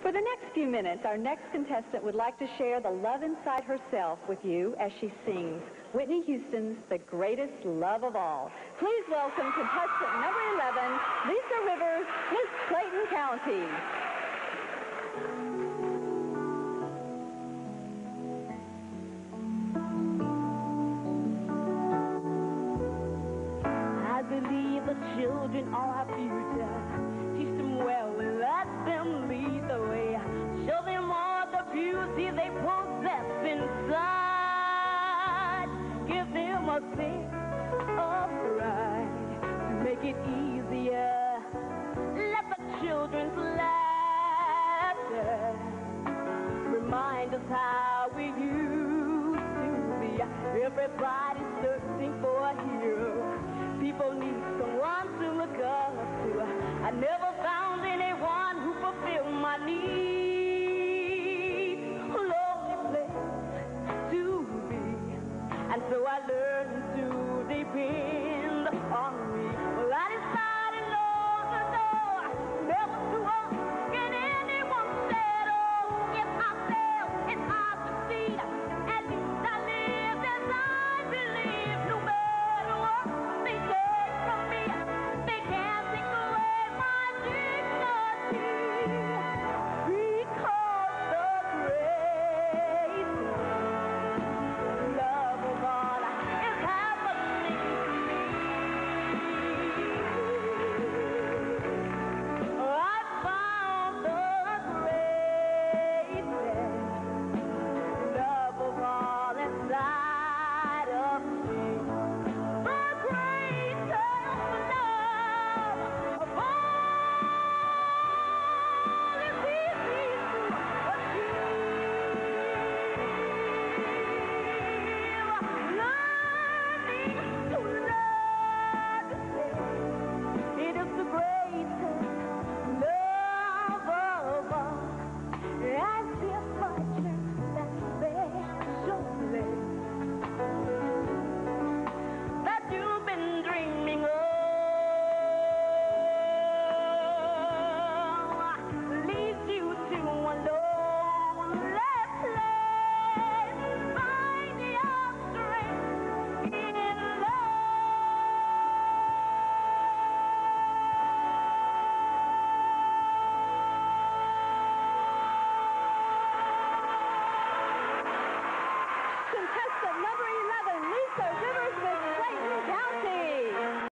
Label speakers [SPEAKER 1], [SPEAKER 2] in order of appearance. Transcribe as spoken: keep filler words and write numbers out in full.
[SPEAKER 1] For the next few minutes, our next contestant would like to share the love inside herself with you as she sings Whitney Houston's The Greatest Love of All. Please welcome contestant number eleven, Lisa Rivers, Miss Clayton County.
[SPEAKER 2] I believe the children are our future. Teach them well, let them lead the way. Show them all the beauty they possess inside. Give them a sense of pride to make it easier. Let the children's laughter remind us how we used to be. Everybody